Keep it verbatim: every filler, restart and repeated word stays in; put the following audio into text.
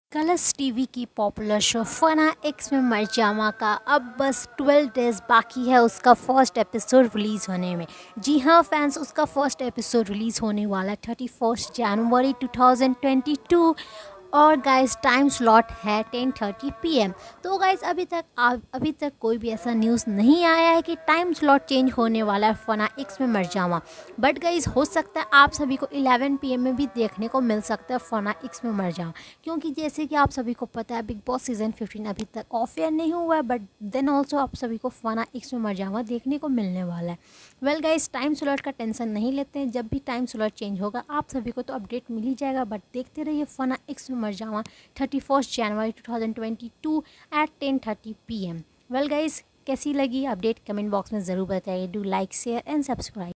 Colours TV की popular show Fanaa एक्स में मरजामा का अब बस ट्वेल्व डेज बाकी है उसका फर्स्ट एपिसोड रिलीज़ होने में। जी हाँ फैंस, उसका फर्स्ट एपिसोड रिलीज़ होने वाला है थर्टी फर्स्ट जनवरी टू थाउजेंड ट्वेंटी टू और गाइस टाइम स्लॉट है टेन थर्टी पी एम। तो गाइस अभी तक अभी तक कोई भी ऐसा न्यूज़ नहीं आया है कि टाइम स्लॉट चेंज होने वाला है फना एक्स में मरजामा। बट गाइस हो सकता है आप सभी को इलेवन पी एम में भी देखने को मिल सकता है फना एक्स में मरजामा, क्योंकि जैसे कि आप सभी को पता है बिग बॉस सीज़न फिफ्टीन अभी तक ऑफ एयर नहीं हुआ है, बट देन ऑल्सो आप सभी को फना एक्स में मरजामा देखने को मिलने वाला है। वेल गाइस, टाइम स्लॉट का टेंशन नहीं लेते हैं, जब भी टाइम स्लॉट चेंज होगा आप सभी को तो अपडेट मिल ही जाएगा। बट देखते रहिए फना एक्स में मरजामा थर्टी फर्स्ट जनवरी two thousand twenty two at ten thirty P M. Well guys, कैसी लगी अपडेट कमेंट बॉक्स में ज़रूर बताइए। Do like share and subscribe.